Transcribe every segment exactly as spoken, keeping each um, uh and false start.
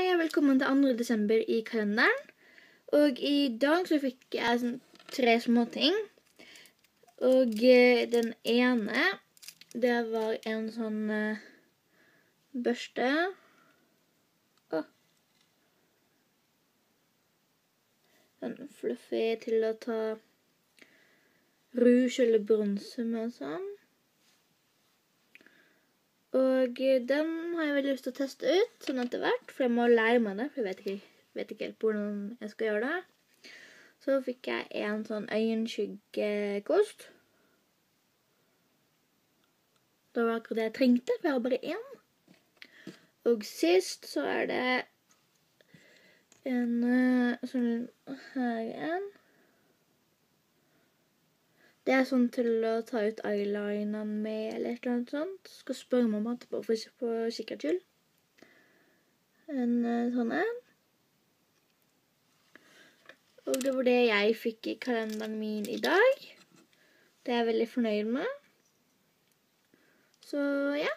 Hei og velkommen til andre desember i kalenderen. Og i dag så fikk jeg sånn tre små ting. Og eh, den ene, det var en sånn eh, børste. Åh. Sånn fluffy til å ta rouge eller bronse med og sånn. Og den har jeg veldig lyst til å teste ut, sånn etter hvert, for jeg må lære meg det, for jeg vet ikke, vet ikke helt hvordan jeg skal gjøre det. Så fikk jeg en sånn øyenskyggekost. Det var akkurat det jeg trengte, for jeg har bare en. Og sist så er det en sånn her en. Det er sånn til å ta ut eyelineren med, eller et eller annet sånt. Skal spørre mamma etterpå for på sikkert skyld. En sånn en. Og det var det jeg fikk i kalenderen min i dag. Det er jeg veldig fornøyd med. Så, ja.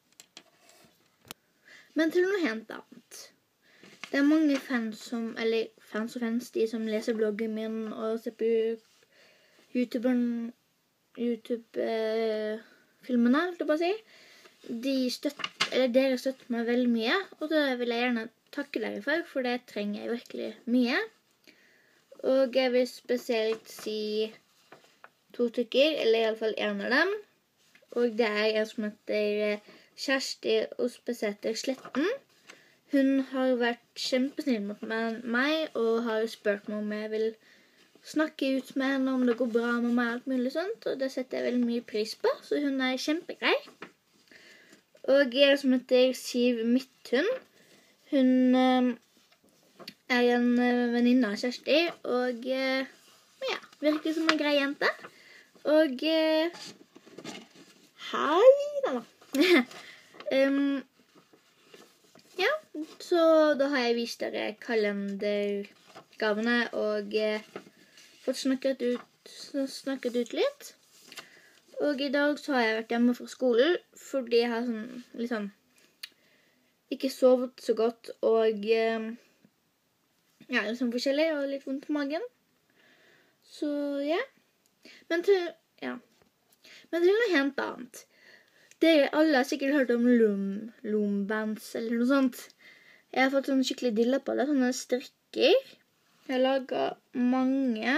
Men til noe helt annet. Det er mange fans som, eller fans og fans, de som leser bloggen min og ser på YouTuberen, YouTube-filmene, eh, vil jeg bare si. De støtter, eller dere støtter meg veldig mye, og det vil jeg gjerne takke dere for, for det trenger jeg virkelig mye. Og jeg vil spesielt si to stykker, eller i alle fall en av dem. Og det er en som heter Kjersti Ospesæter Sletten. Hun har vært kjempesnill mot meg, og har spurt meg om jeg vil snakke ut med henne om det går bra med meg og alt mulig sånt, og det setter jeg veldig mye pris på, så hun er kjempegrei. Og jeg som heter Siv Midthun, hun uh, er en uh, venninne av Kjersti, og uh, ja, virker som en grei jente. Og uh, hei da da. um, ja, så da har jeg vist dere kalendergavene, og uh, fått snakket ut, snakket ut litt. Og i dag så har jeg vært hjemme fra skolen, fordi jeg har sånn, liksom, ikke sovet så godt, og ja, liksom forskjellig, og litt vondt på magen. Så, ja. Men til, ja. Men til noe helt annet. Dere alle har sikkert hørt om loom, loombands, eller noe sånt. Jeg har fått sånn skikkelig dilla på det, sånne strikker. Jeg har laget mange.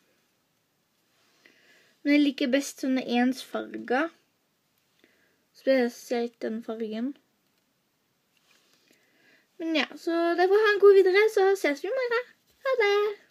Men jeg liker best sånne ensfarger. Spesielt den fargen. Men ja, så derfor ha en god videre, så ses vi med dere. Ha det!